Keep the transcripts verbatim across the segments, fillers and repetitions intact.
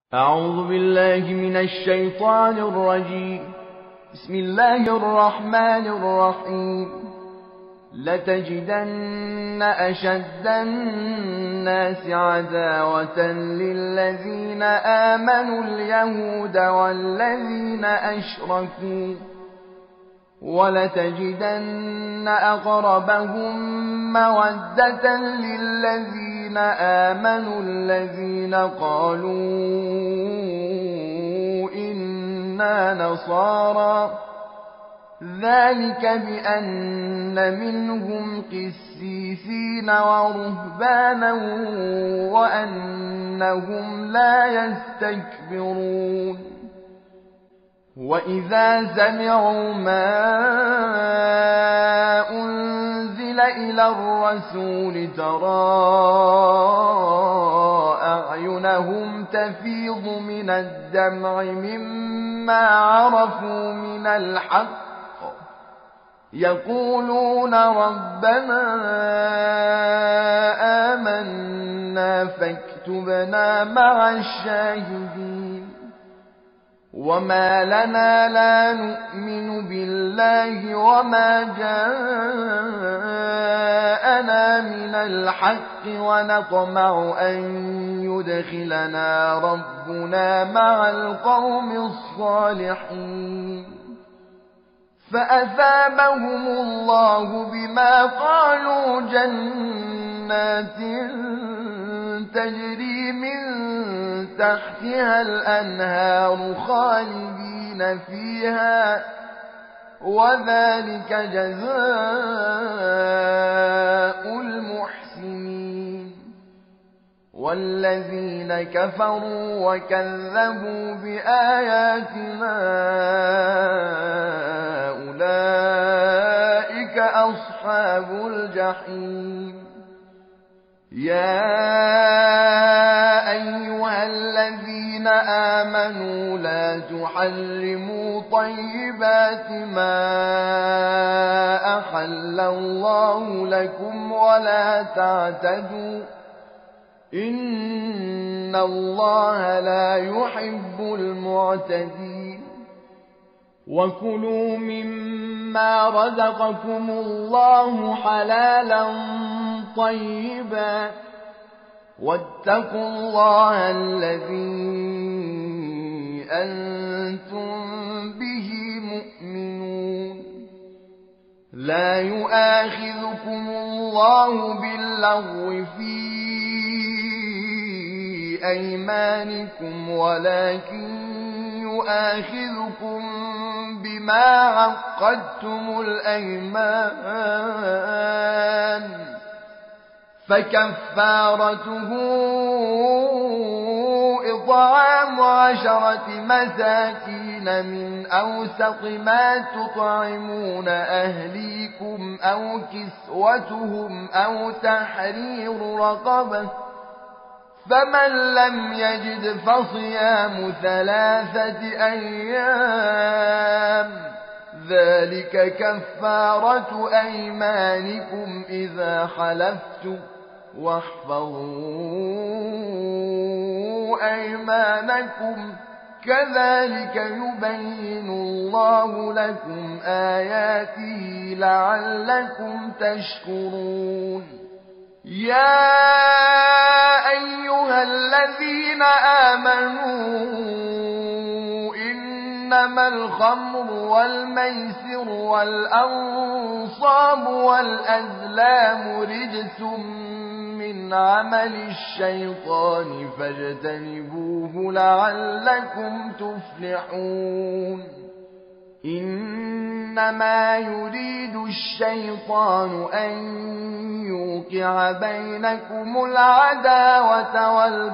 أعوذ بالله من الشيطان الرجيم. بسم الله الرحمن الرحيم. لتجدن أشد الناس عداوة للذين آمنوا اليهود والذين أشركوا، ولتجدن أقربهم مودة للذين آمنوا الذين قالوا إنا نصارى، ذلك بأن منهم قسيسين ورهبانا وأنهم لا يستكبرون. وإذا سمعوا ما أنزل إلى الرسول ترى أعينهم تفيض من الدمع مما عرفوا من الحق، يقولون ربنا آمنا فاكتبنا مع الشاهدين. وما لنا لا نؤمن بالله وما جاءنا من الحق ونطمع أن يدخلنا ربنا مع القوم الصالحين. فأثابهم الله بما قالوا جنات تجري من تحتها الأنهار خالدين فيها، وذلك جزاء المحسنين. والذين كفروا وكذبوا بآياتنا أولئك أصحاب الجحيم. يا أيها الذين آمنوا لا تحرموا طيبات ما أحل الله لكم ولا تعتدوا، إن الله لا يحب المعتدين. وكلوا مما رزقكم الله حلالا طيبا، واتقوا الله الذي أنتم به مؤمنون. لا يؤاخذكم الله باللغو في أيمانكم ولكن يؤاخذكم بما عقدتم الأيمان، فكفارته إطعام عشرة مساكين من أوسط ما تطعمون أهليكم أو كسوتهم أو تحرير رقبة، فمن لم يجد فصيام ثلاثة أيام، ذلك كفارة أيمانكم إذا حلفتم، واحفظوا أيمانكم، كذلك يبين الله لكم آياته لعلكم تشكرون. يا أيها الذين آمنوا إنما الخمر والميسر والأنصاب والأزلام رجس من عمل الشيطان فاجتنبوه لعلكم تفلحون. إنما يريد الشيطان أن يوقع بينكم العداوة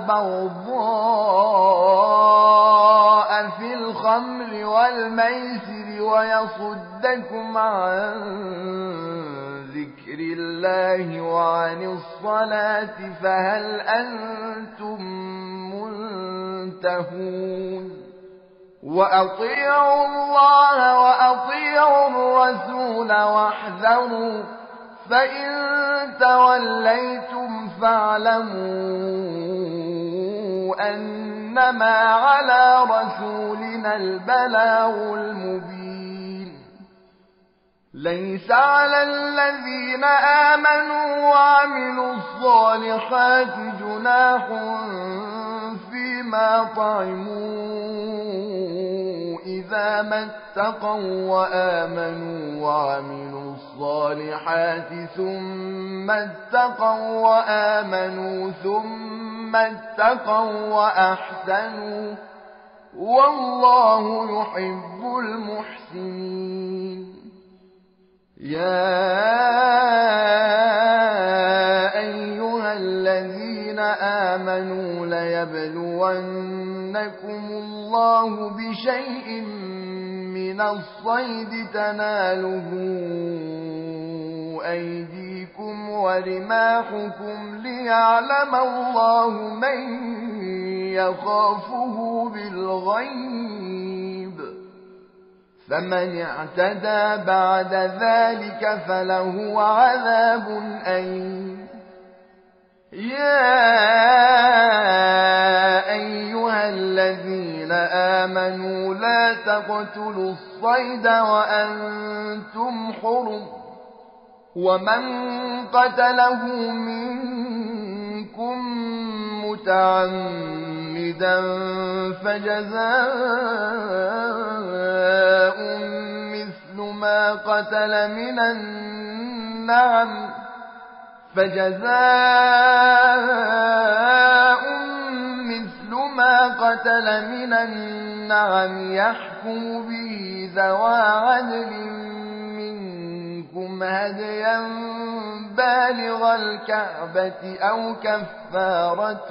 والبغضاء في الخمر والميسر ويصدكم عن ذكر الله وعن الصلاة، فهل أنتم منتهون؟ وأطيعوا الله وأطيعوا الرسول واحذروا، فإن توليتم فاعلموا أن إنما على رسولنا البلاغ المبين ليس على الذين آمنوا وعملوا الصالحات جناح فيما طعموا إذا ما اتقوا وآمنوا وعملوا الصالحات ثم اتقوا وآمنوا ثم اتقوا وأحسنوا والله يحب المحسنين يا أيها الذين آمنوا ليبلونكم الله بشيء من الصيد تناله أيديكم ورماحكم ليعلم الله من يخافه بالغيب فمن اعتدى بعد ذلك فله عذاب أليم يا أيها الذين آمنوا لا تقتلوا الصيد وأنتم حرم ومن قتله منكم متعمدا فجزاء مثل ما قتل من النعم فجزاء مثل ما قتل من النعم يحكم به ذوى عدل منكم هديا بالغ الكعبة أو كفارة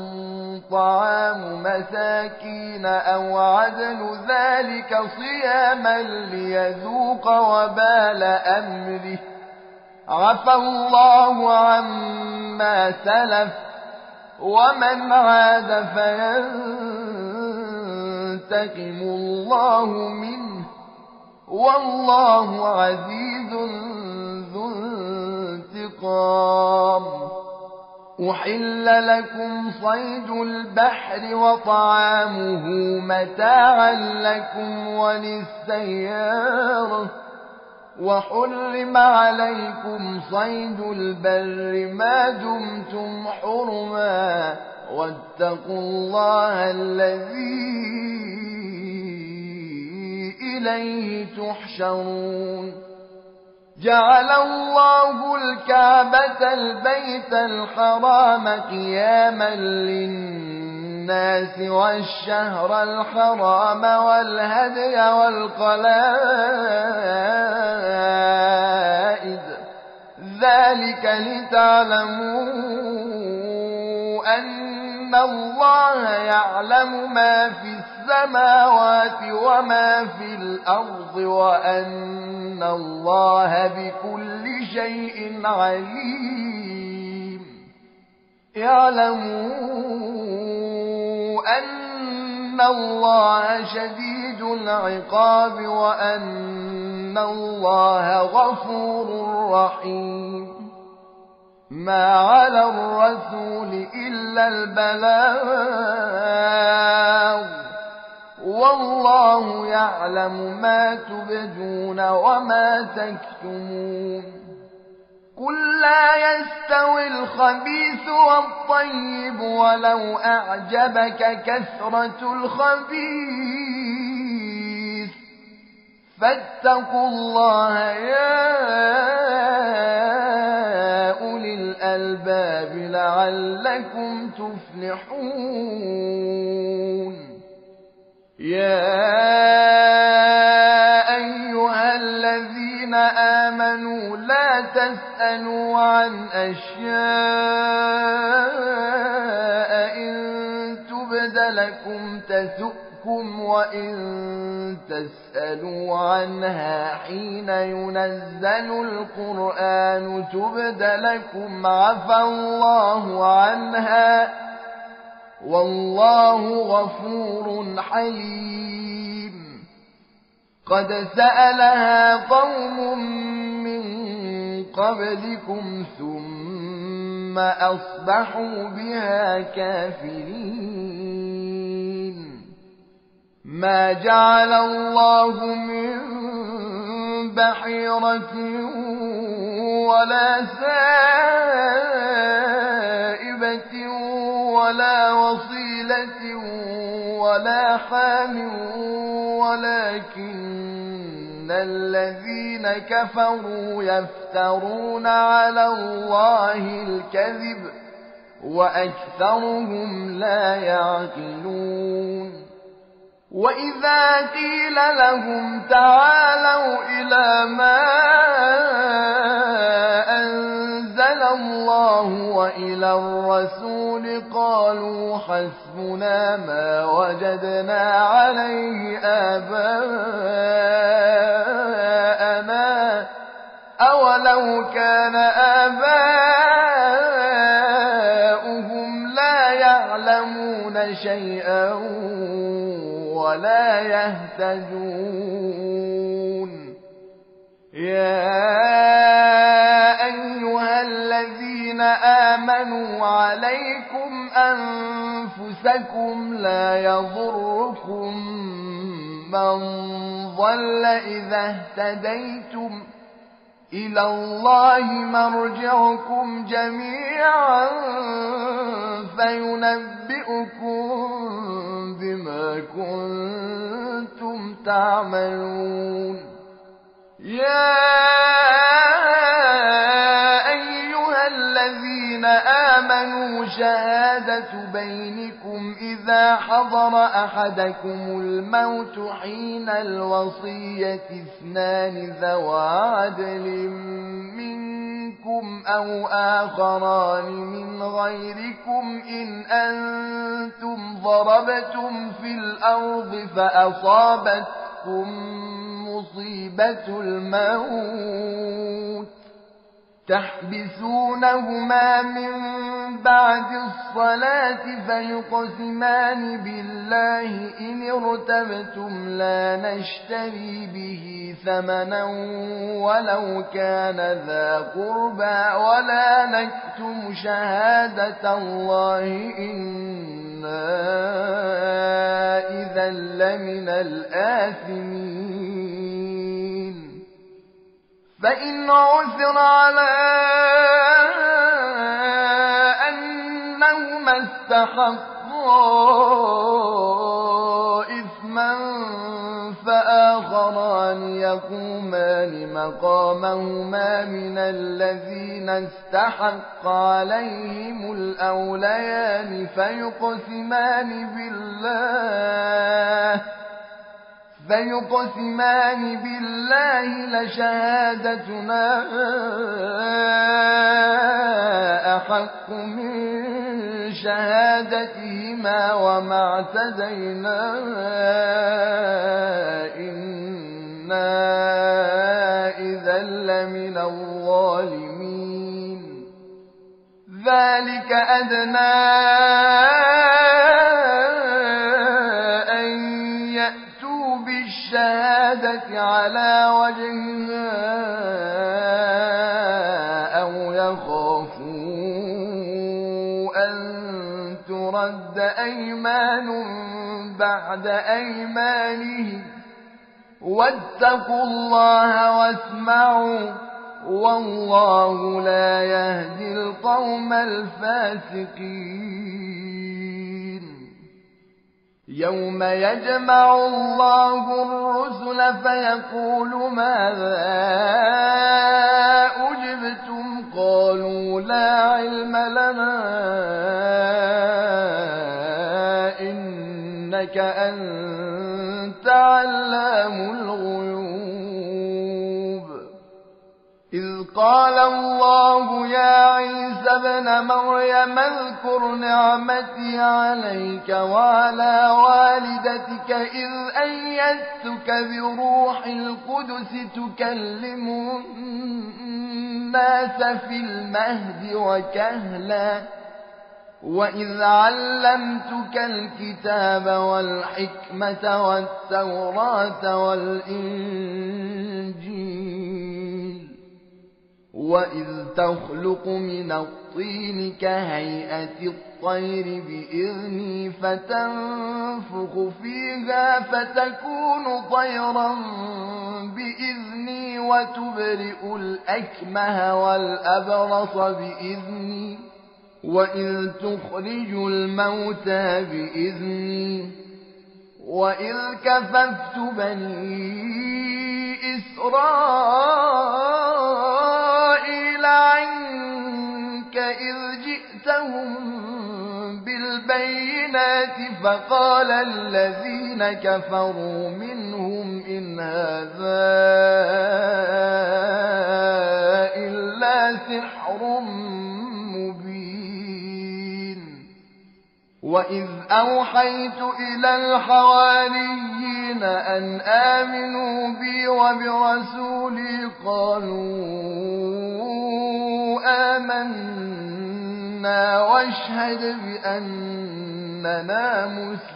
طعام مساكين أو عدل ذلك صياما ليذوق وبال أمره عفى الله عما سلف ومن عاد فينتقم الله منه والله عزيز ذو انتقام أحل لكم صيد البحر وطعامه متاعا لكم وللسيارة وحرم عليكم صيد البر ما دمتم حرما واتقوا الله الذي إليه تحشرون جعل الله الكعبة البيت الحرام قياما للناس والشهر الحرام والهدي والقلائد ذلك لتعلموا أن الله يعلم ما في السماوات وما في الأرض وأن الله بكل شيء عليم اعلموا أن الله شديد العقاب وأن الله غفور رحيم ما على الرسول إلا البلاغ والله يعلم ما تبدون وما تكتمون قل لا يستوي الخبيث والطيب ولو أعجبك كثرة الخبيث فاتقوا الله يا أولي الألباب لعلكم تفلحون يا أيها الذين آمنوا لا تسألوا عن أشياء إن تبد لكم تسؤكم وإن تسألوا عنها حين ينزل القرآن تبد لكم عفى الله عنها والله غفور حليم قد سألها قوم من قبلكم ثم أصبحوا بها كافرين ما جعل الله من بحيرة ولا سائبة ولا وصيلة ولا حام ولكن الذين كفروا يفترون على الله الكذب وأكثرهم لا يعقلون وإذا قيل لهم تعالوا إلى ما أنزل الله وإلى الرسول قالوا حسبنا ما وجدنا عليه آباءنا أولو كان آباؤهم لا يعلمون شيئا ولا يهتدون يا أيها الذين آمنوا عليكم أنفسكم لا يضركم من ضل إذا اهتديتم إلى الله مرجعكم جميعا فينبئكم بما كنتم تعملون يا أيها الذين آمنوا شهادة بينكم إذا حضر أحدكم الموت حين الوصية اثنان ذوى عدل منكم أو آخران من غيركم إن أنتم ضربتم في الأرض فأصابتكم مصيبة الموت تحبسونهما من بعد الصلاة فيقسمان بالله إن ارتبتم لا نشتري به ثمنا ولو كان ذا قربى ولا نكتم شهادة الله إنا إذا لمن الآثمين فإن عثر على أنهما استحقا إثما فآخران يقومان مقامهما من الذين استحق عليهم الأوليان فيقسمان بالله فيقسمان بالله لشهادتنا أحق من شهادتهما وما اعتدينا إنا إذا لمن الظالمين ذلك أدنى الشهادة على وجهها أو يخافوا أن ترد أيمان بعد أيمانهم واتقوا الله واسمعوا والله لا يهدي القوم الفاسقين يوم يجمع الله الرسل فيقول ماذا أجبتم قالوا لا علم لنا إنك أنت علام الغيوب إذ قال الله يا عيسى ابن مريم اذكر نعمتي عليك وعلى والدتك إذ أيدتك بروح القدس تكلم الناس في المهد وكهلا وإذ علمتك الكتاب والحكمة والتوراة والإنجيل وإذ تخلق من الطين كهيئة الطير بإذني فتنفخ فيها فتكون طيرا بإذني وتبرئ الأكمه والأبرص بإذني وإذ تخرج الموتى بإذني وإذ كففت بني إسرائيل عنك إذ جئتهم بالبينات فقال الذين كفروا منهم إن هذا إلا سحر مبين وإذ أوحيت إلى الحواريين أن آمنوا بي وبرسولي قالوا آمنا واشهد بأننا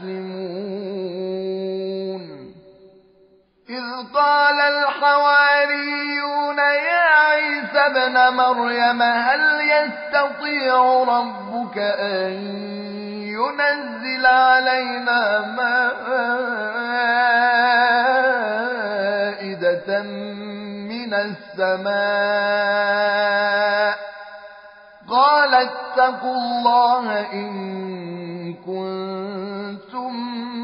مسلمون إذ قال الحواريون يا عيسى ابن مريم هل يستطيع ربك أن ينزل علينا مائدة من السماء قال اتقوا الله إن كنتم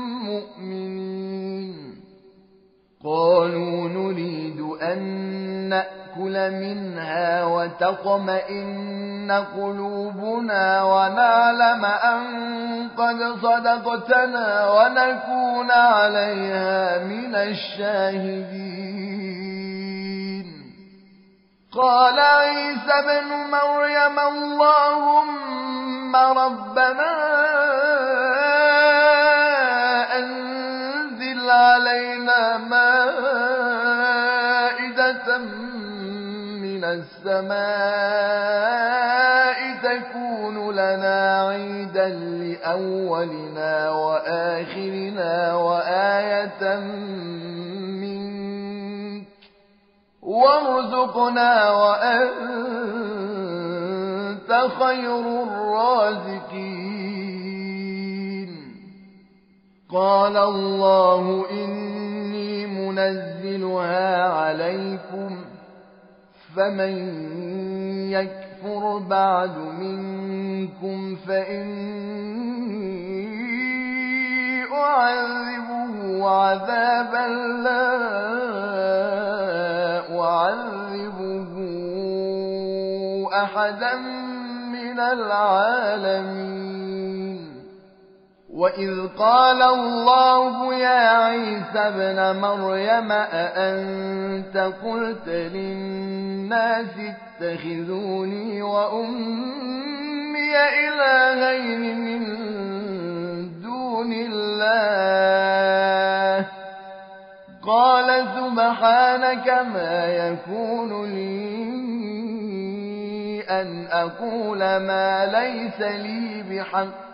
مؤمنين قالوا نريد أن نأكل منها وتطمئن قلوبنا ونعلم أن قد صدقتنا ونكون عليها من الشاهدين قال عيسى ابن مريم اللهم ربنا أنزل علينا مائدة من السماء تكون لنا عيدا لأولنا وآخرنا وآية منك وارزقنا وأنت خير الرازقين قال الله إني منزلها عليكم فمن يكفر بعد منكم فإني أعذبه عذابا لا أعذبه أحدا من العالمين وإذ قال الله يا عيسى ابن مريم أأنت قلت للناس اتخذوني وأمي إلهين من دون الله قال سبحانك ما يكون لي أن أقول ما ليس لي بحق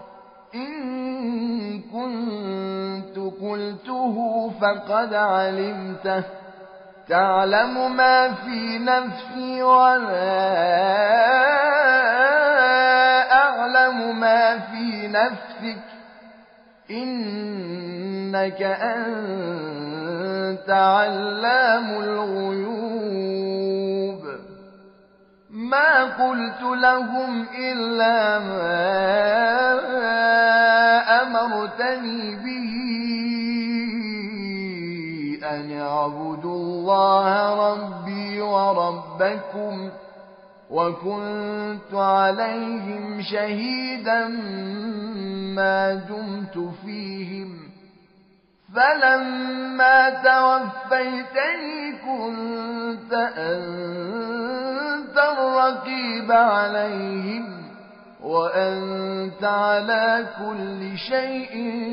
إن كنت قلته فقد علمته تعلم ما في نفسي ولا أعلم ما في نفسك إنك أنت علام الغيوب ما قلت لهم إلا ما أمرتني به أن اعبدوا الله ربي وربكم وكنت عليهم شهيدا ما دمت فيهم فلما توفيتني كنت أنت الرقيب عليهم وأنت على كل شيء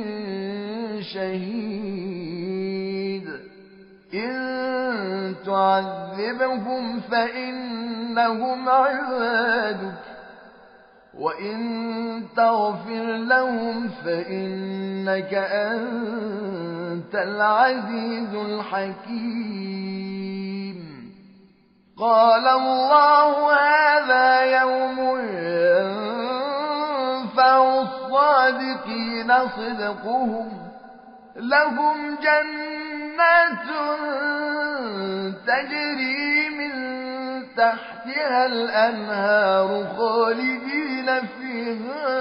شهيد إن تعذبهم فإنهم عبادك وإن تغفر لهم فإنك أنت العزيز الحكيم قال الله هذا يوم ينفع الصادقين صدقهم لهم جنات تجري من تحتها الأنهار خالدين فيها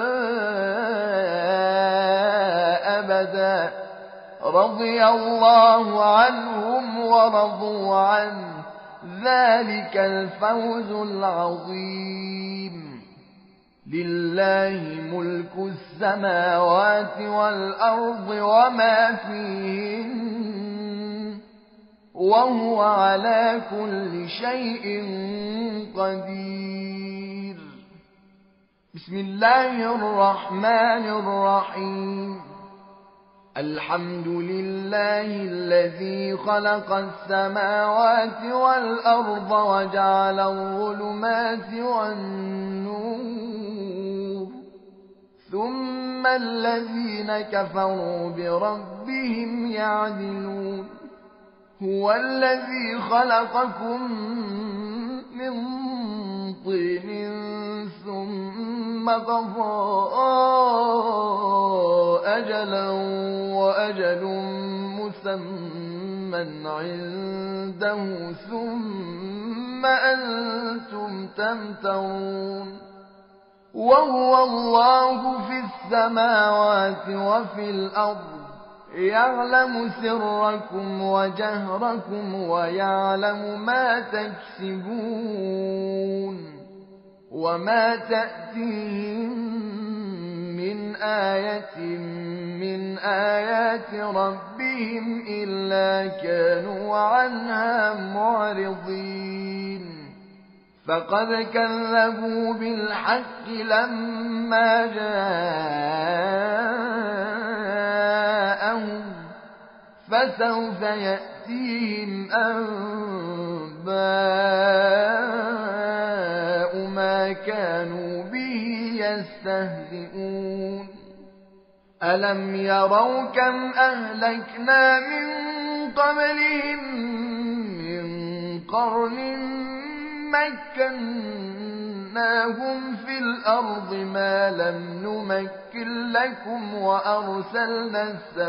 أبدا رضي الله عنهم ورضوا عنه ذلك الفوز العظيم لله ملك السماوات والأرض وما فيهن وهو على كل شيء قدير بسم الله الرحمن الرحيم الحمد لله الذي خلق السماوات والأرض وجعل الظلمات والنور ثم الذين كفروا بربهم يعدلون هو الذي خلقكم من طين ثم قضى أجلا وأجل مسمى عنده ثم أنتم تمترون وهو الله في السماوات وفي الأرض يعلم سركم وجهركم ويعلم ما تكسبون وما تأتيهم من آية من آيات ربهم إلا كانوا عنها معرضين فقد كذبوا بالحق لما جاءهم فسوف يأتيهم أنباء ما كانوا به يستهزئون ألم يروا كم أهلكنا من قبلهم من قرن مكناهم في الأرض ما لم نمكن لكم وأرسلنا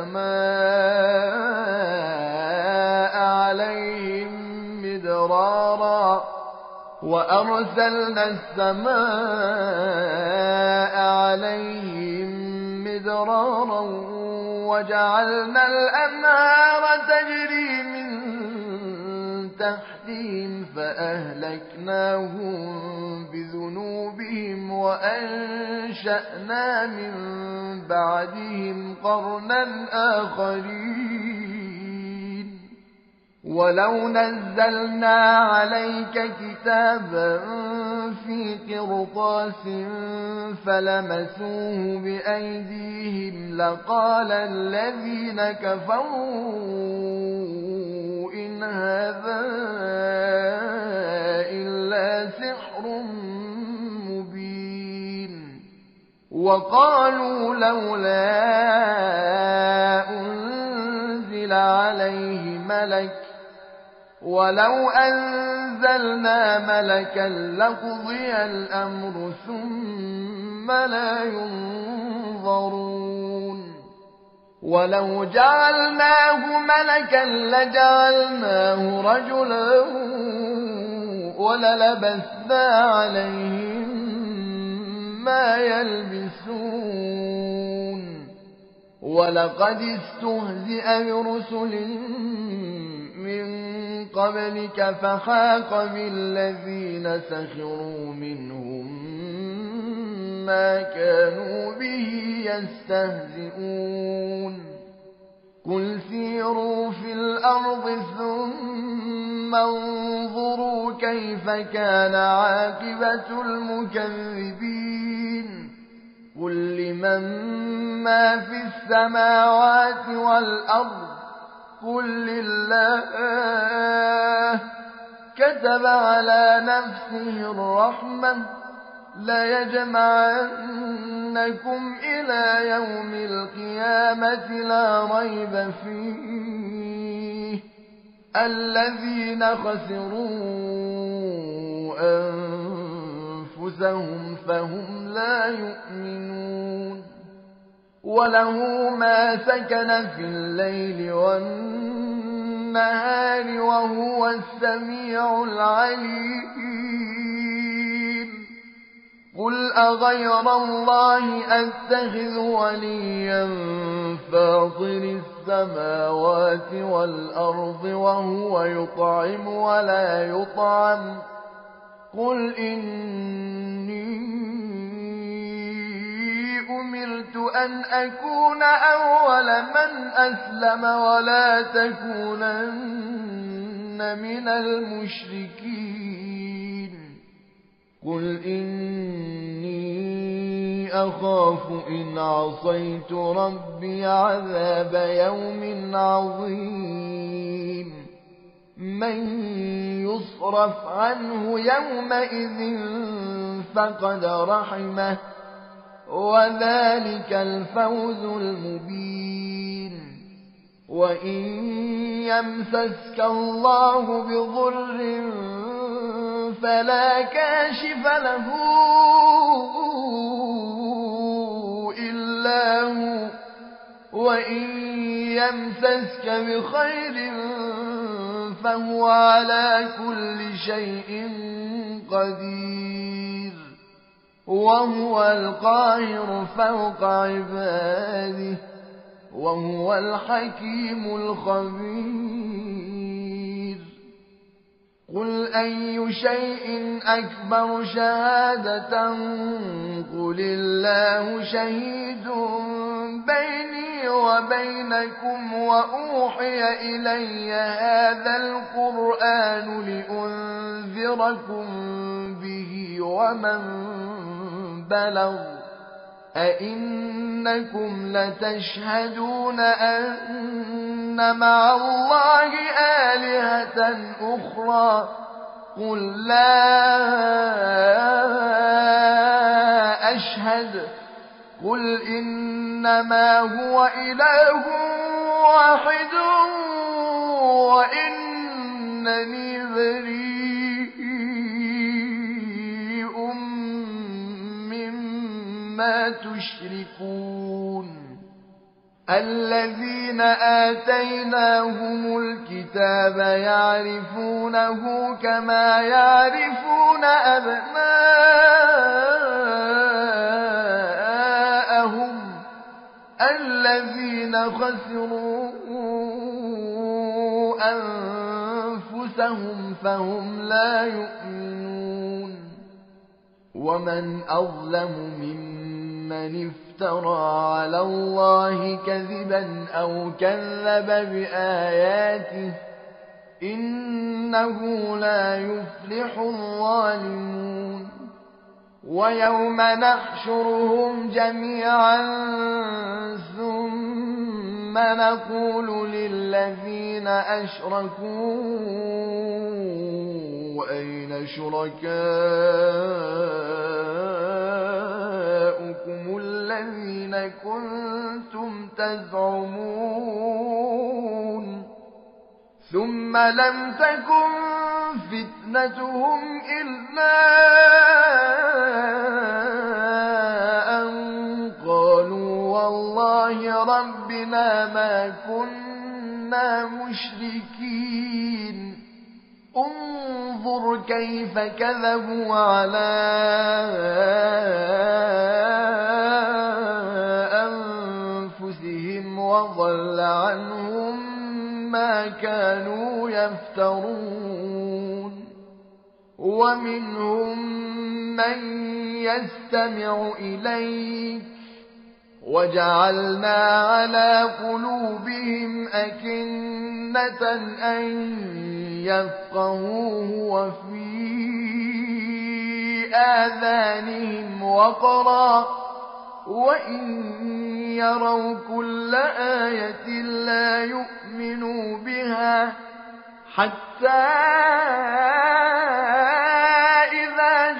السماء عليهم مدرارا وأرسلنا السماء عليهم مدرارا وجعلنا الأنهار تجري من تحتهم فأهلكناهم بذنوبهم وأنشأنا من بعدهم قرنا آخرين ولو نزلنا عليك كتابا في قرطاس فلمسوه بأيديهم لقال الذين كفروا إن هذا إلا سحر مبين وقالوا لولا أنزل عليه ملك ولو أنزلنا ملكا لقضي الأمر ثم لا ينظرون ولو جعلناه ملكا لجعلناه رجلا وللبسنا عليهم ما يلبسون ولقد استهزئ برسل من قبلك فحاق بالذين سخروا منهم ما كانوا به يستهزئون قل سيروا في الأرض ثم انظروا كيف كان عاقبة المكذبين قل لمن ما في السماوات والأرض قل لله كتب على نفسه الرحمة ليجمعنكم إلى يوم القيامة لا ريب فيه الذين خسروا أنفسهم فهم لا يؤمنون وله ما سكن في الليل والنهار وهو السميع العليم قل أغير الله أتخذ وليا فاطر السماوات والأرض وهو يطعم ولا يطعم قل إني أمرت أن أكون أول من أسلم ولا تكونن من المشركين قل إني أخاف إن عصيت ربي عذاب يوم عظيم من يصرف عنه يومئذ فقد رحمه وذلك الفوز المبين وإن يمسسك الله بضر فلا كاشف له إلا هو وإن يمسسك بخير فهو على كل شيء قدير وهو القاهر فوق عباده وهو الحكيم الخبير قل أي شيء أكبر شهادة قل الله شهيد بيني وبينكم وأوحي إلي هذا القرآن لأنذركم به ومن بلغ أئنكم لتشهدون أن مع الله آلهة أخرى قل لا أشهد قل إنما هو إله واحد وإنني بريء مما تشركون الذين آتيناهم الكتاب يعرفونه كما يعرفون أبناءهم الذين خسروا أنفسهم فهم لا يؤمنون ومن أظلم ممن افترى على الله كذبا أو كذب بآياته إنه لا يفلح الظالمون ويوم نحشرهم جميعا ثم نقول للذين أشركوا أين شركاؤكم الذين كنتم تزعمون ثم لم تكن فتنتهم إلا أن قالوا والله ربنا ما كنا مشركين انظر كيف كذبوا على أنفسهم وضل عنهم ما كانوا يفترون ومنهم من يستمع إليك وجعلنا على قلوبهم أكنة أن يفقهوه وفي آذانهم وقرا وإن يروا كل آية لا يؤمنوا بها حتى إذا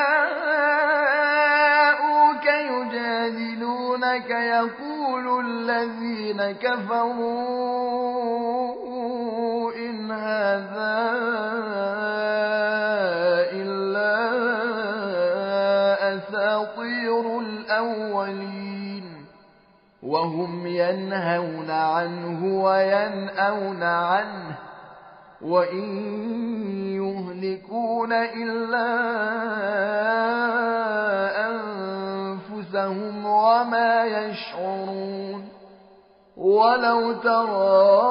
جاءوك يجادلونك يقول الذين كفروا إن هذا إلا وهم ينهون عنه وينأون عنه وإن يهلكون إلا أنفسهم وما يشعرون ولو ترى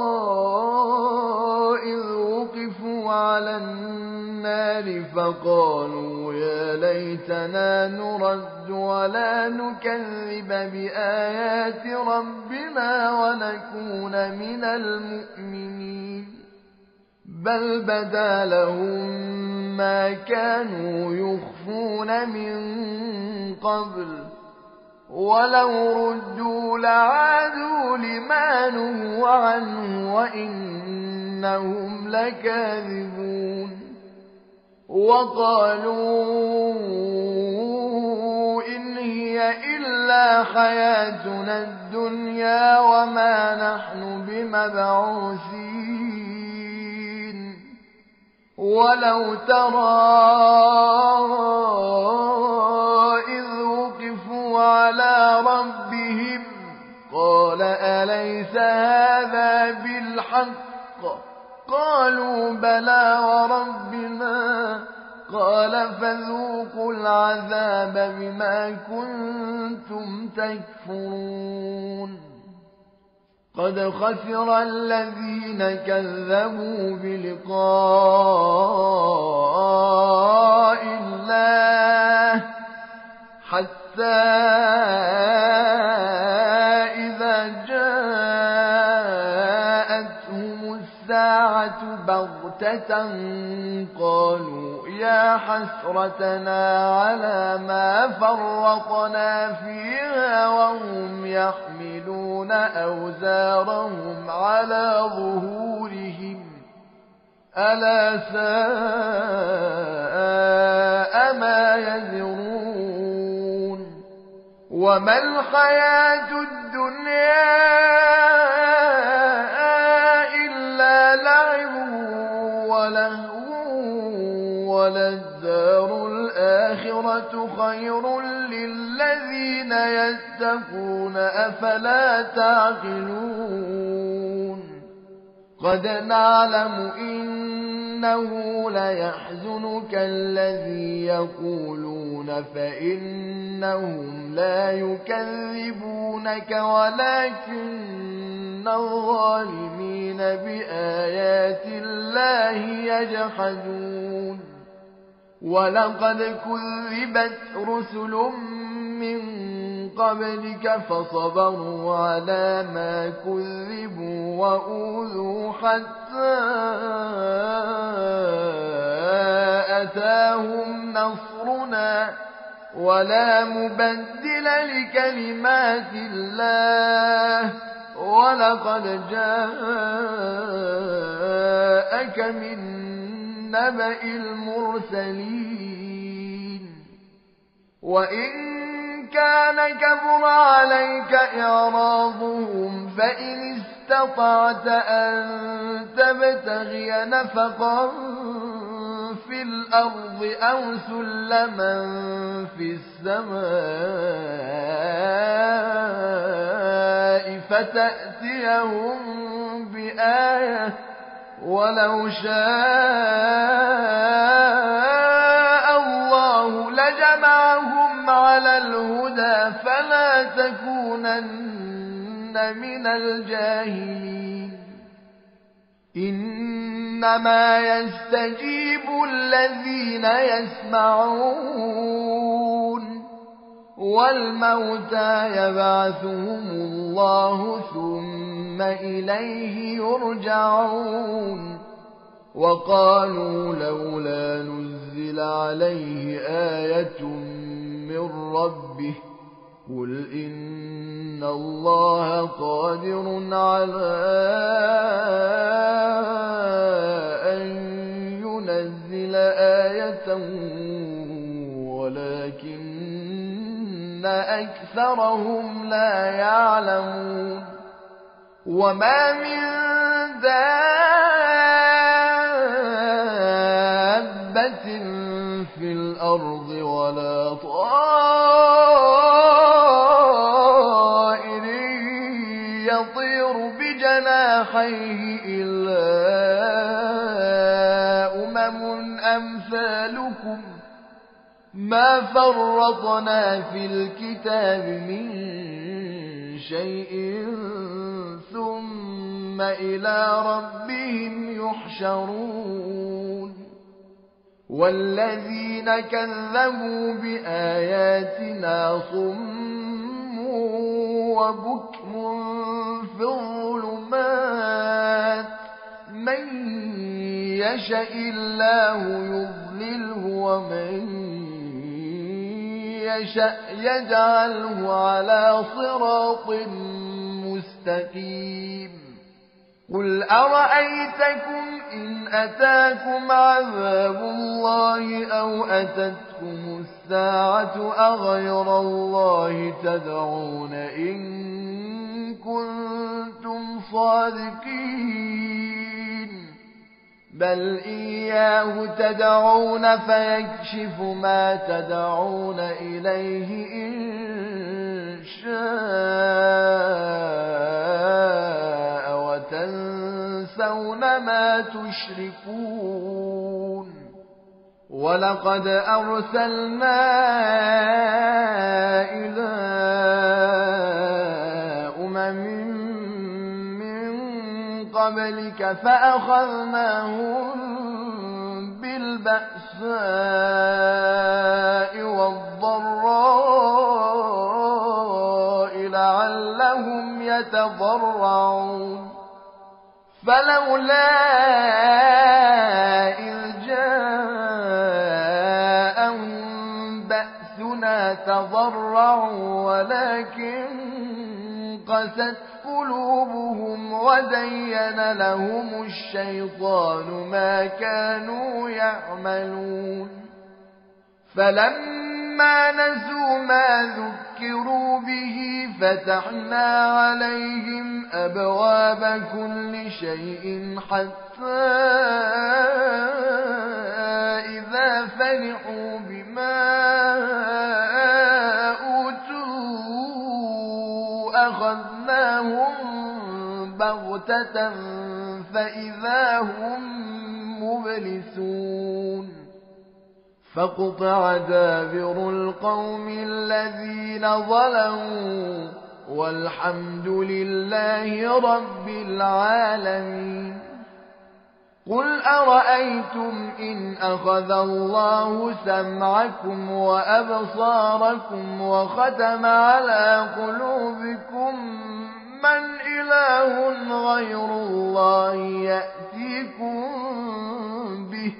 إذ وقفوا على النار فقالوا يا ليتنا نرد ولا نكذب بآيات ربنا ونكون من المؤمنين بل بدا لهم ما كانوا يخفون من قبل ولو ردوا لعادوا لما نهوا عنه وإنهم لكاذبون وقالوا إن هي إلا حياتنا الدنيا وما نحن بمبعوثين ولو ترى إذ وقفوا على ربهم قال أليس هذا بالحق قالوا بلى وربنا قال فذوقوا العذاب بما كنتم تكفرون قد خسر الذين كذبوا بلقاء الله حتى إذا جاءتهم الساعة بغتة قالوا يا حسرتنا على ما فرطنا فيها وهم يحملون أوزارهم على ظهورهم ألا ساء ما يزرون وما الحياة الدنيا إلا لعب ولهو وللدار الآخرة خير للذين يتقون أفلا تعقلون قد نعلم إنه ليحزنك الذي يقولون فإنهم لا يكذبونك ولكن الظالمين بآيات الله يجحدون ولقد كذبت رسل من قبلك فصبروا على ما كذبوا وأوذوا حتى أتاهم نصرنا ولا مبدل لكلمات الله ولقد جاءك من نبأ المرسلين وإن كان كبر عليك إعراضهم فإن استطعت أن تبتغي نفقا في الأرض أو سلما في السماء فتأتيهم بآية ولو شاء الله لجمعهم على الهدى فلا تكونن من الجاهلين إنما يستجيب الذين يسمعون والموتى يبعثهم الله ثم إليه يرجعون وقالوا لولا نزل عليه آية من ربه قل إن الله قادر على أن ينزل آية ولكن أكثرهم لا يعلمون وما من دابة في الأرض ولا طائر يطير بجناحيه إلا أمم أمثالكم ما فرطنا في الكتاب من شيء ثم إلى ربهم يحشرون والذين كذبوا بآياتنا صم وبكم في الظلمات من يشاء الله يضلله ومن يشاء يجعله على صراط مستقيم قل أرأيتكم إن أتاكم عذاب الله أو أتتكم الساعة أغير الله تدعون إن كنتم صادقين بل إياه تدعون فيكشف ما تدعون إليه إن شاء وتنسون ما تشركون ولقد أرسلنا إلى أمم قبلك فأخذناهم بالبأساء والضراء لعلهم يتضرعون فلولا إذ جاءهم بأسنا تضرعوا ولكن قست قلوبهم وزين لهم الشيطان ما كانوا يعملون فلما نسوا ما ذكروا به فتحنا عليهم أبواب كل شيء حتى إذا فرحوا بما أخذناهم بغتة فإذا هم مبلسون فقطع دابر القوم الذين ظلموا والحمد لله رب العالمين قل أرأيتم إن أخذ الله سمعكم وأبصاركم وختم على قلوبكم من إله غير الله يأتيكم به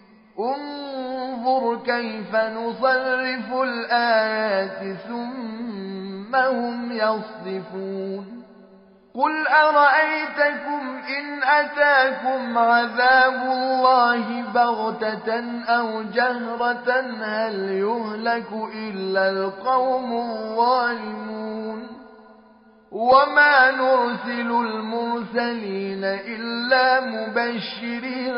انظر كيف نصرف الآيات ثم هم يصدفون قل أرأيتكم إن أتاكم عذاب الله بغتة أو جهرة هل يهلك إلا القوم الظالمون وما نرسل المرسلين إلا مبشرين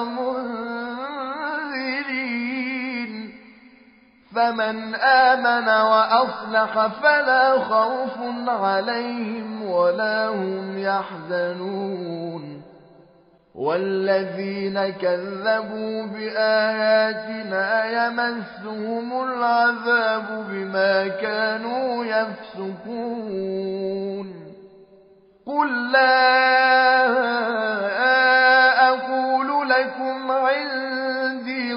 ومنذرين فمن آمن وأصلح فلا خوف عليهم ولا هم يحزنون والذين كذبوا بآياتنا يمسهم العذاب بما كانوا يفسقون قل لا أقول لكم عندي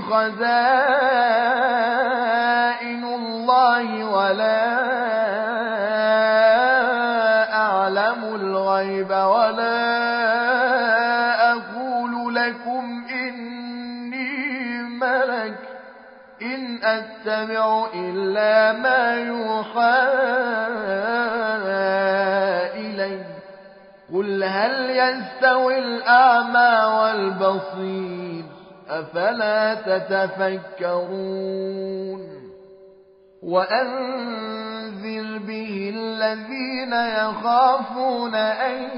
خزائن الله ولا أعلم الغيب ولا أقول لكم إني ملك إن أتبع إلا ما يوحى إلي قل هل يستوي الأعمى والبصير أفلا تتفكرون وأنذر به الذين يخافون أن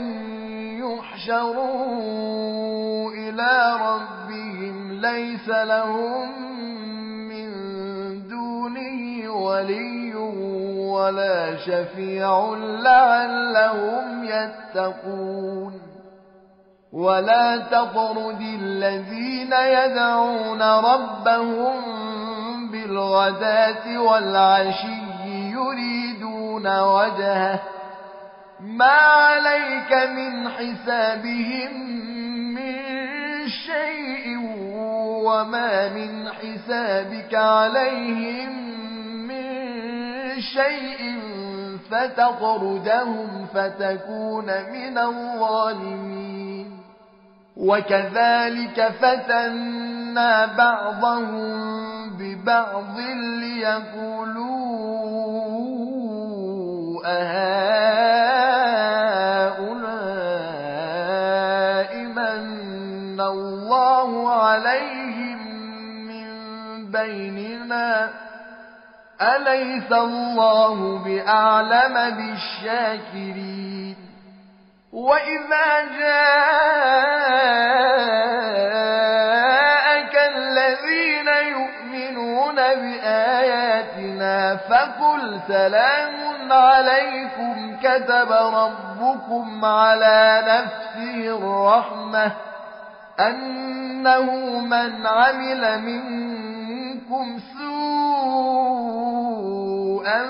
يحشروا إلى ربهم ليس لهم من دونه ولي ولا شفيع لعلهم يتقون ولا تطرد الذين يدعون ربهم بالغداة والعشي يريدون وجهه ما عليك من حسابهم من شيء وما من حسابك عليهم من شيء فتطردهم فتكون من الظالمين وكذلك فتنا بعضهم ببعض ليقولوا أهؤلاء من الله عليهم من بيننا أليس الله بأعلم بالشاكرين وإذا جاءك الذين يؤمنون بآياتنا فقل سلام عليكم كتب ربكم على نفسه الرحمة أنه من عمل منكم سوءا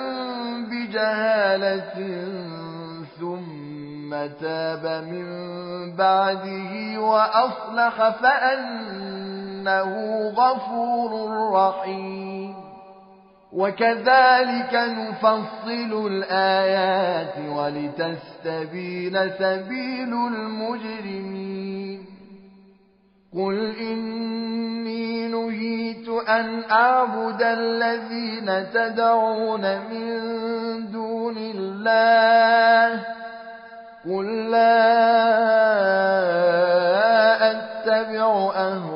بجهالة ثم تاب من بعده وأصلح فأنه غفور رحيم وكذلك نفصل الآيات ولتستبين سبيل المجرمين قل إني نهيت أن أعبد الذين تدعون من دون الله قل لا أتبع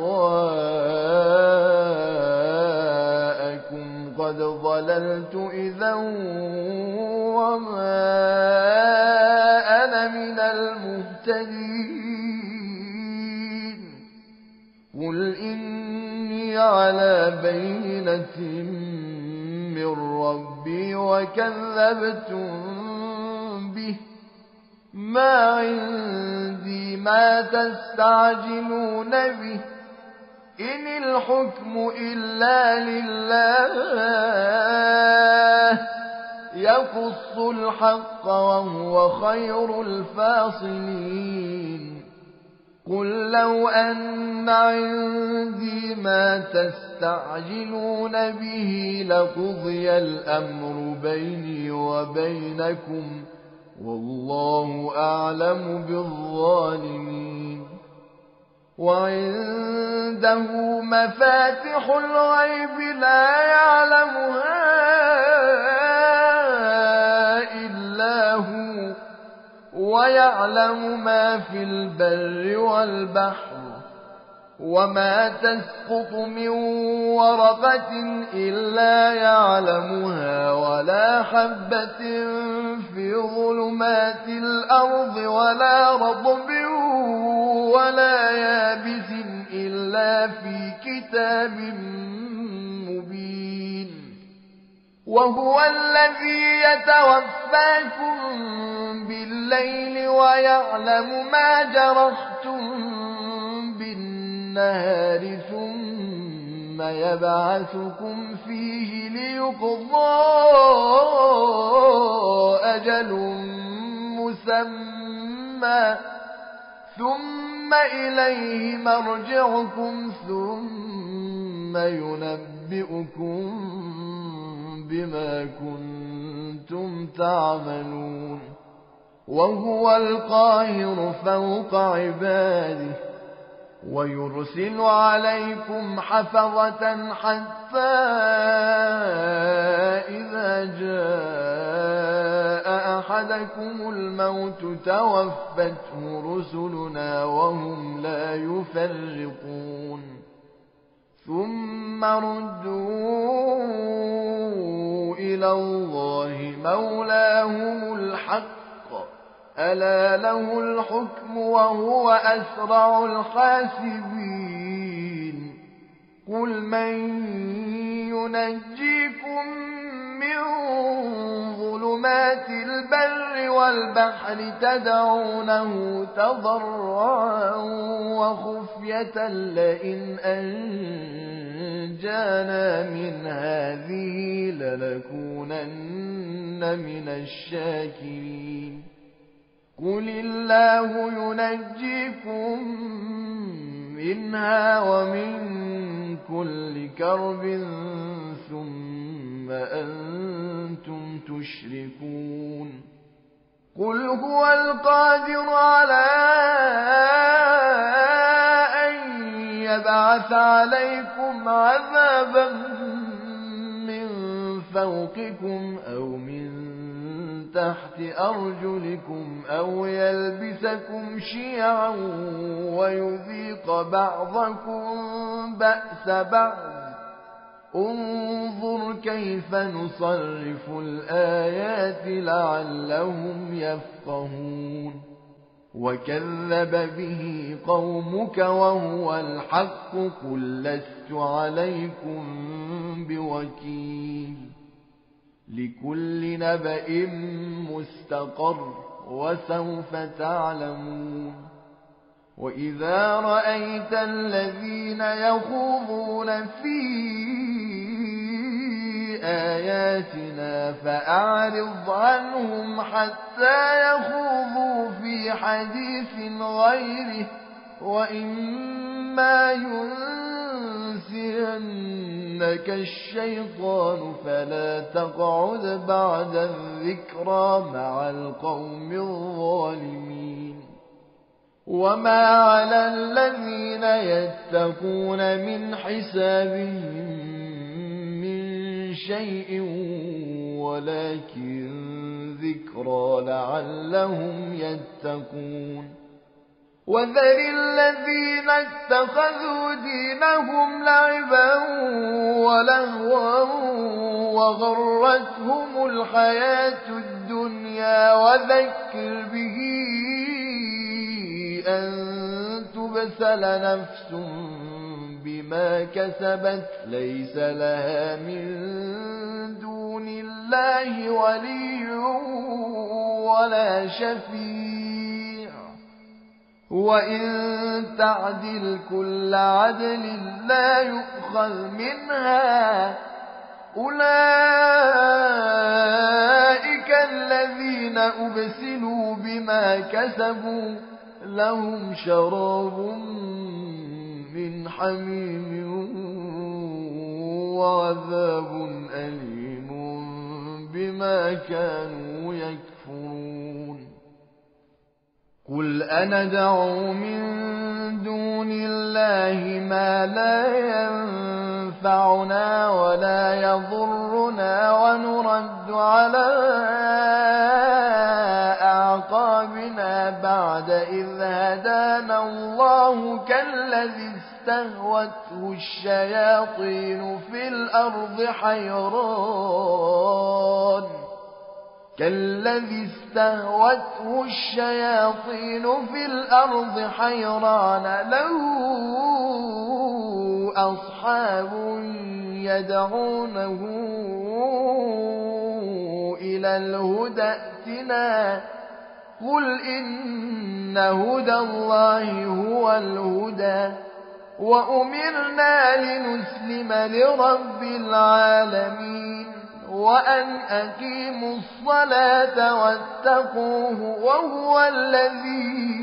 أهواءكم قد ضللت إذا وما أنا من المهتدين قل إني على بينة من ربي وكذبتم به ما عندي ما تستعجلون به إن الحكم إلا لله يقص الحق وهو خير الفاصلين قل لو أن عندي ما تستعجلون به لقضي الأمر بيني وبينكم والله أعلم بالظالمين وعنده مفاتح الغيب لا يعلمها إلا هو ويعلم ما في البر والبحر وما تسقط من ورقة إلا يعلمها ولا حبة في ظلمات الأرض ولا رطب ولا يابس إلا في كتاب مبين وهو الذي يتوفاكم بالليل ويعلم ما جرحتم بالنهار ثم يبعثكم فيه ليقضى أجل مسمى ثم إليه مرجعكم ثم ينبئكم بما كنتم تعملون وهو القاهر فوق عباده ويرسل عليكم حفظة حتى إذا جاء أحدكم الموت توفته رسلنا وهم لا يفرقون ثم ردوا إلى الله مولاهم الحق ألا له الحكم وهو أسرع الحاسبين قل من ينجيكم من ظلمات البر والبحر تدعونه تضرعا وخفية لئن أنجانا من هذه لنكونن من الشاكرين قل الله ينجيكم منها ومن كل كرب ثم أنتم تشركون قل هو القادر على أن يبعث عليكم عذابا من فوقكم أو من تحت أرجلكم أو يلبسكم شيعا ويذيق بعضكم بأس بعض انظر كيف نصرف الآيات لعلهم يفقهون وكذب به قومك وهو الحق قل لست عليكم بوكيل لكل نبأ مستقر وسوف تعلمون وإذا رأيت الذين يخوضون في آياتنا فأعرض عنهم حتى يخوضوا في حديث غيره وإما ينسينك الشيطان فلا تقعد بعد الذكرى مع القوم الظالمين وما على الذين يتقون من حسابهم من شيء ولكن ذكرى لعلهم يتقون وذر الذين اتخذوا دينهم لعبا ولهوا وغرتهم الحياة الدنيا وذكر به أن تبسل نفس بما كسبت ليس لها من دون الله ولي ولا شفيع وإن تعدل كل عدل لا يؤخذ منها أولئك الذين أبسلوا بما كسبوا لهم شراب من حميم وعذاب أليم بما كانوا يكفرون قل أندعو من دون الله ما لا ينفعنا ولا يضرنا ونرد على أعقابنا بعد إذ هدانا الله كالذي استهوته الشياطين في الأرض حيران كالذي استهوته الشياطين في الأرض حيران له أصحاب يدعونه إلى الهدى ائتنا قل إن هدى الله هو الهدى وأمرنا لنسلم لرب العالمين وأن أقيموا الصلاة واتقوه وهو الذي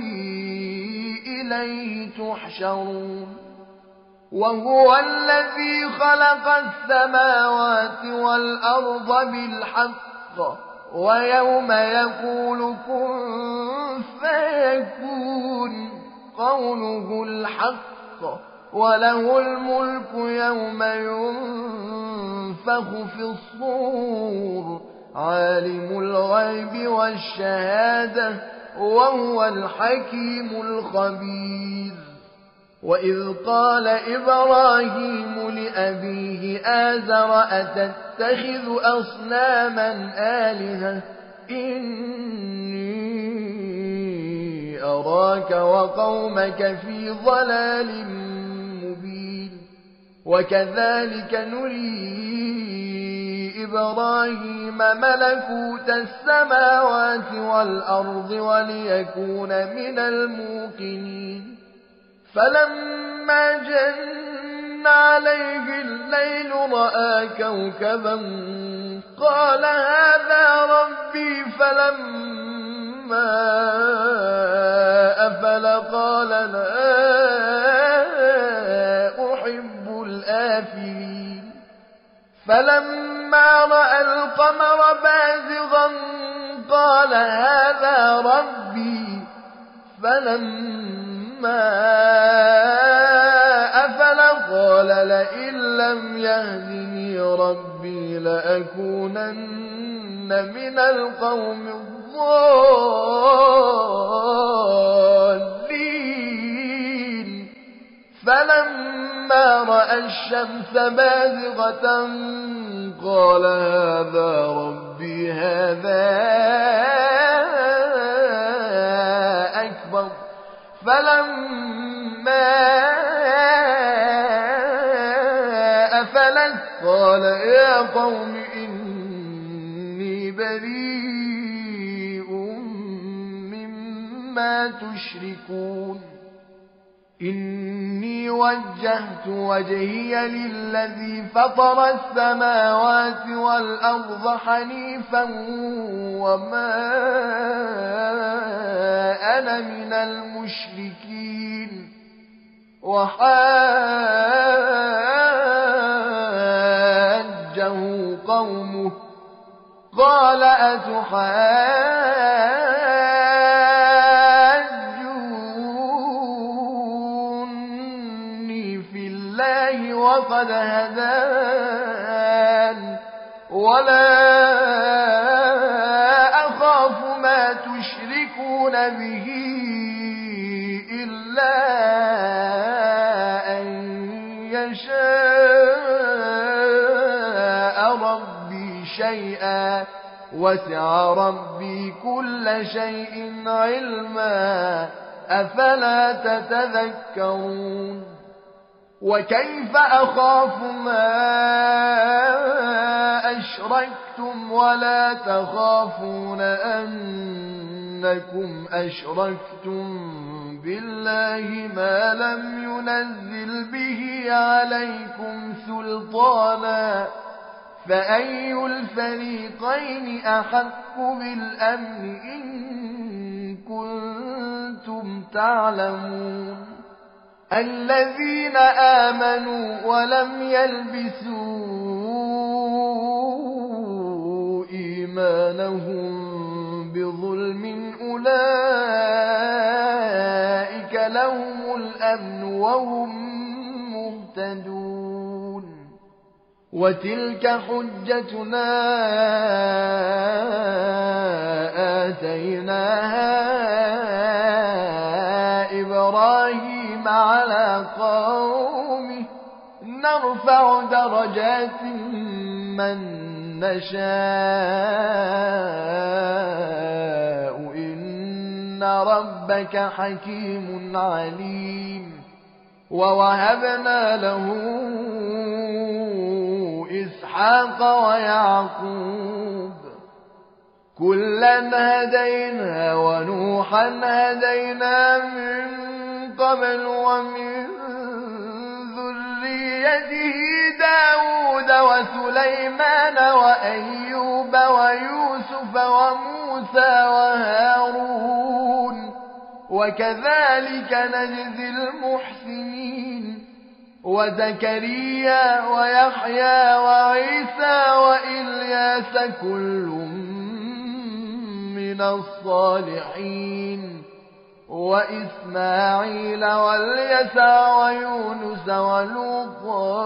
إليه تحشرون وهو الذي خلق السماوات والأرض بالحق ويوم يقول كن فيكون قوله الحق وله الملك يوم ينفخ في الصور عالم الغيب والشهادة وهو الحكيم الخبير وإذ قال إبراهيم لأبيه آزر أتتخذ أصناما آلهة إني أراك وقومك في ضلال مبين وكذلك نري إبراهيم ملكوت السماوات والأرض وليكون من الموقنين فلما جن عليه الليل رأى كوكبا قال هذا ربي فلما أفل قال لا أحب الآفلين فلما رأى القمر بازغا قال هذا ربي فلما أفل قال لئن لم يهدني ربي لأكونن من القوم الضالين فلما رأى الشمس بازغة قال هذا ربي هذا أكبر فلما أفلت قال يا قوم إني بريء مما تشركون إني وجهت وجهي للذي فطر السماوات والأرض حنيفا وما أنا من المشركين وحاجه قومه قال أتحاجوني في الله وقد هدان ولا أخاف ما تشركون به إلا أن يشاء ربي شيئا وسع ربي كل شيء علما أفلا تتذكرون وكيف أخاف ما أشركتم ولا تخافون أنكم أشركتم بالله ما لم ينزل به عليكم سلطانا فأي الفريقين أحق بالأمن إن كنتم تعلمون الذين آمنوا ولم يلبسوا إيمانهم بظلم أولئك لهم الأمن وهم مهتدون وتلك حجتنا آتيناها إبراهيم على قومه نرفع درجات من نشاء إن ربك حكيم عليم ووهبنا له إسحاق ويعقوب كلا هدينا ونوحا هدينا من قبل ومن ذريته داود وسليمان وأيوب ويوسف وموسى وهارون وكذلك نجزي المحسنين وزكريا ويحيى وعيسى وإلياس كل من الصالحين وإسماعيل واليسع ويونس ولوطا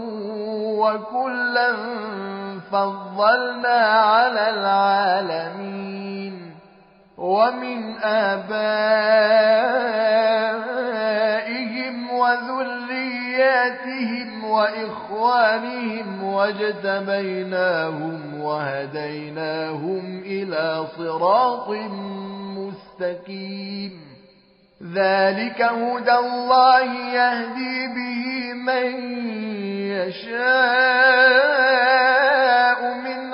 وكلا فضلنا على العالمين ومن آبائهم وذرياتهم وإخوانهم واجتبيناهم وهديناهم إلى صراط مستقيم ذلك هدى الله يهدي به من يشاء من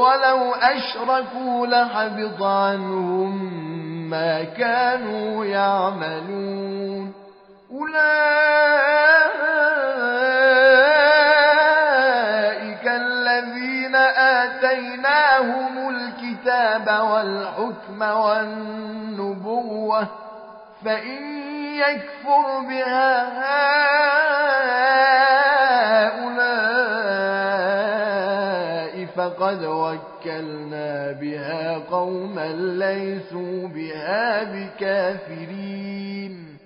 ولو أشركوا لحبط عنهم ما كانوا يعملون أولئك الذين آتيناهم الكتاب والحكم والنبوة فإن يكفر بها هؤلاء فقد وكلنا بها قوما ليسوا بها بكافرين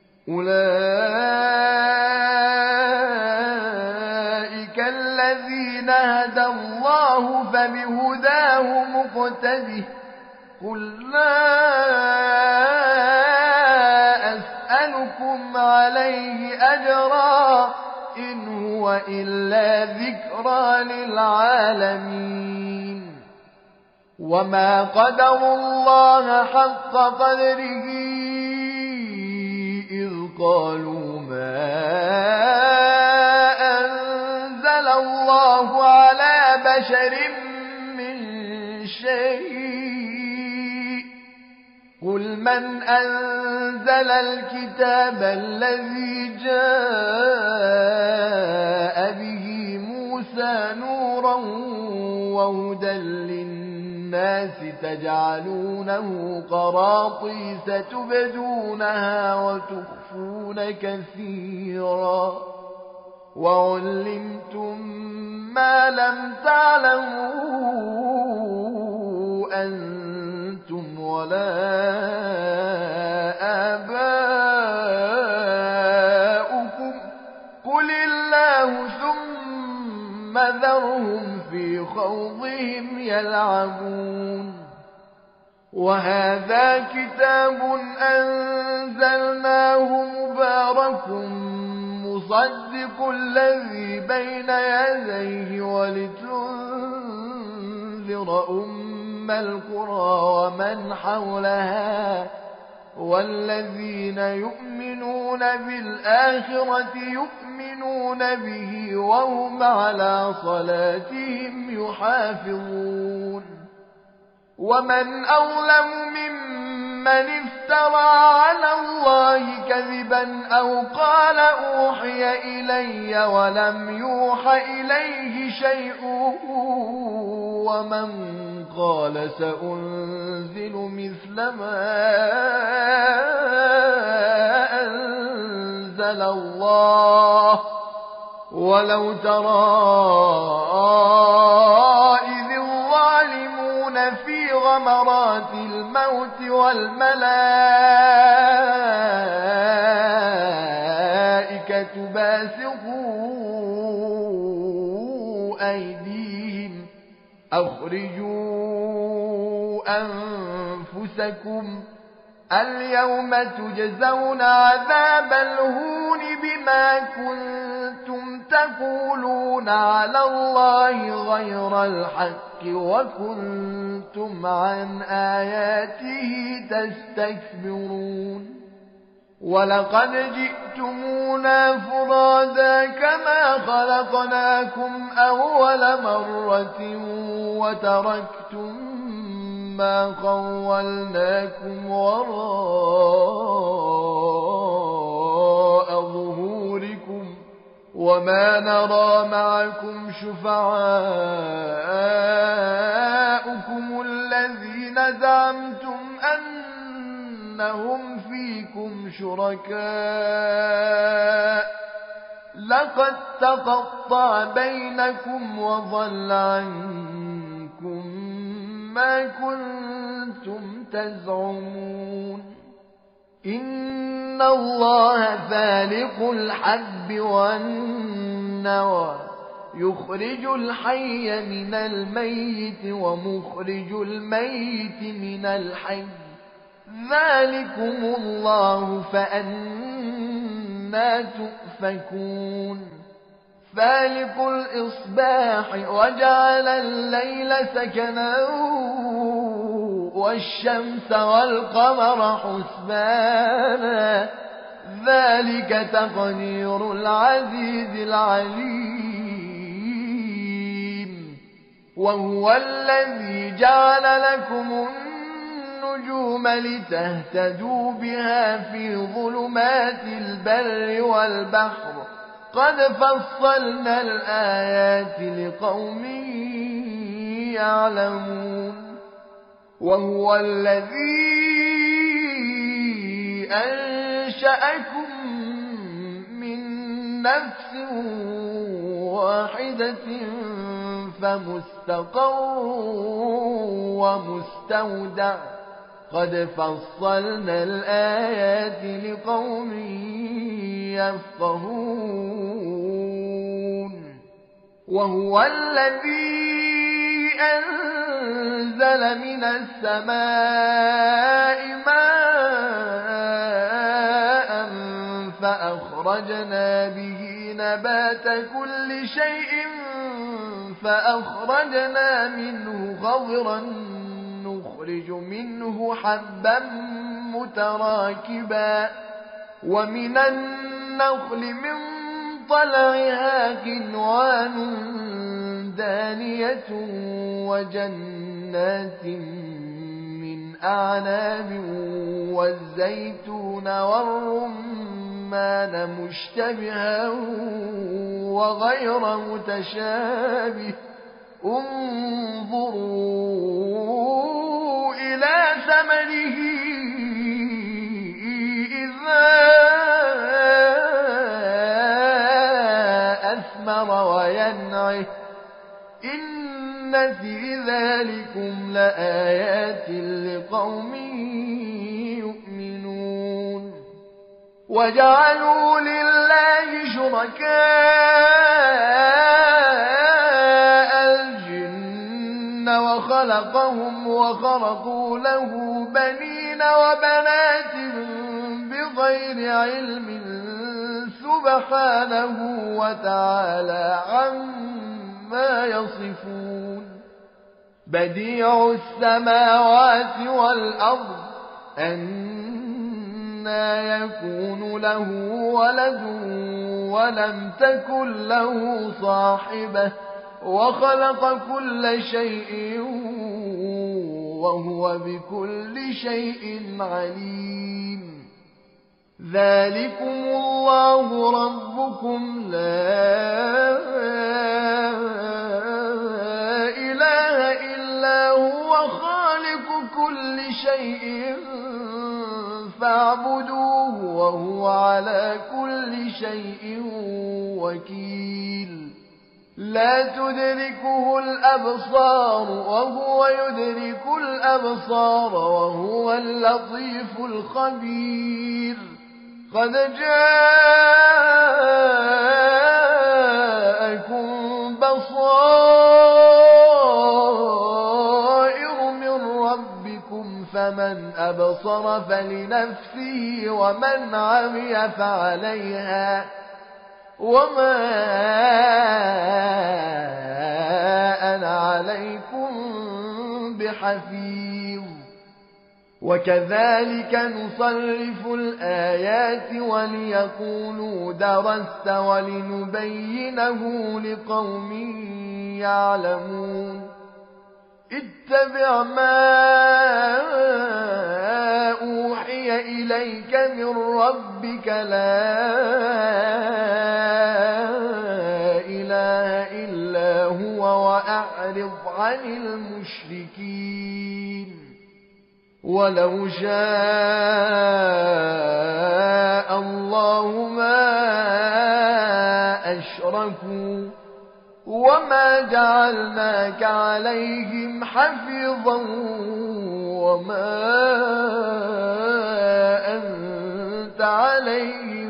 أولئك الذين هدى الله فبهداه مقتده قل لا أسألكم عليه أجرا إن هو إلا ذكرى للعالمين وما قدروا الله حق قدره إذ قالوا ما أنزل الله على بشر من شيء قل من أنزل الكتاب الذي جاء به موسى نورا وهدى للناس تجعلونه قراطيس تبدونها وتخفون كثيرا وعلمتم ما لم تعلموا أنتم ولا آباؤكم قل الله ثم ذرهم في خوضهم يلعبون وهذا كتاب أنزلناه مبارك مصدق الذي بين يديه ولتنذر أم القرى ومن حولها والذين يؤمنون بالآخرة يؤمنون به وهم على صلاتهم يحافظون ومن أظلم ممن افترى على الله كذبا أو قال أوحي إلي ولم يوح إليه شيء ومن قال سأنزل مثل ما أنزل الله ولو ترى إذ الظالمون في غمرات الموت والملائكة باسطوا أيديهم أخرجوا أنفسكم اليوم تجزون عذاب الهون بما كنتم تقولون على الله غير الحق وكنتم عن آياته تستكبرون ولقد جئتمونا فرادا كما خلقناكم أول مرة وتركتم ما خولناكم وراء ظهوركم وما نرى معكم شفعاءكم الذين زعمتم أنهم فيكم شركاء لقد تقطع بينكم وضل عنكم ما كنتم تزعمون إن الله فالق الحب والنوى يخرج الحي من الميت ومخرج الميت من الحي ذلكم الله فأنى تؤفكون فالق الإصباح وجعل الليل سكنا والشمس والقمر حسبانا ذلك تقدير العزيز العليم وهو الذي جعل لكم النجوم لتهتدوا بها في ظلمات البر والبحر قد فصلنا الآيات لقوم يعلمون وهو الذي أنشأكم من نفس واحدة فمستقر ومستودع قد فصلنا الآيات لقوم يفقهون وهو الذي أنزل من السماء ماء فأخرجنا به نبات كل شيء فأخرجنا منه خضرا نخرج منه حبا متراكبا ومن النخل من طلعها كنوان دانية وجنات من أعناب والزيتون والرمان مشتبها وغير متشابه انظروا إلى ثمره إذا أثمر وينعه إن في ذلكم لآيات لقوم يؤمنون وجعلوا لله شركاء الجن وخلقهم وخرقوا له بنين وبنات بغير علم سبحانه وتعالى عما يصفون بديع السماوات والأرض أنى يكون له ولد ولم تكن له صاحبة وخلق كل شيء وهو بكل شيء عليم ذلكم الله ربكم لا إله إلا هو خالق كل شيء فاعبدوه وهو على كل شيء وكيل لا تدركه الأبصار وهو يدرك الأبصار وهو اللطيف الخبير قد جاءكم بصائر من ربكم فمن أبصر فلنفسه ومن عمي فعليها وما أنا عليكم بحفيظ وكذلك نصرف الآيات وليقولوا درست ولنبينه لقوم يعلمون اتبع ما أوحي إليك من ربك لا إله إلا هو وأعرض عن المشركين ولو شاء الله ما أشركوا وما جعلناك عليهم حفيظا وما أنت عليهم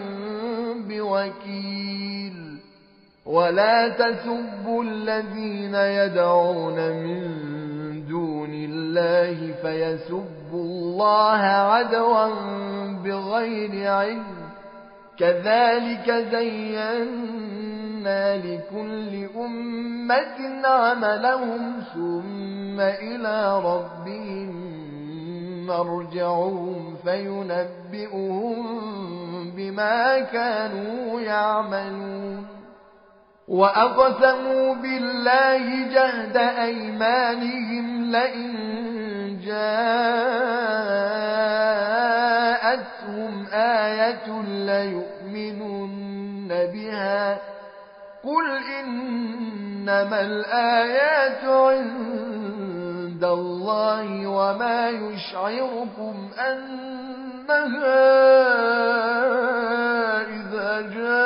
بوكيل ولا تسبوا الذين يدعون من دون الله فيسبوا الله عدوا بغير علم كذلك زينا لكل أمة عملهم ثم إلى ربهم مرجعهم فينبئهم بما كانوا يعملون وأقسموا بالله جهد أيمانهم لئن جاءتهم آية ليؤمنن بها قل إنما الآيات عند الله وما يشعركم أنها إذا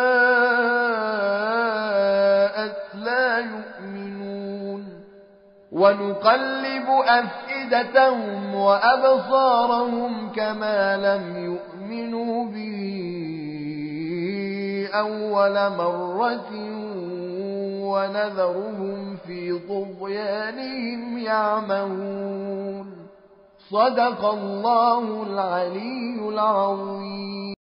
جاءت لا يؤمنون ونقلب أفئدتهم وأبصارهم كما لم يؤمنوا به أول مرة ونذرهم في طغيانهم يعمهون صدق الله العلي العظيم.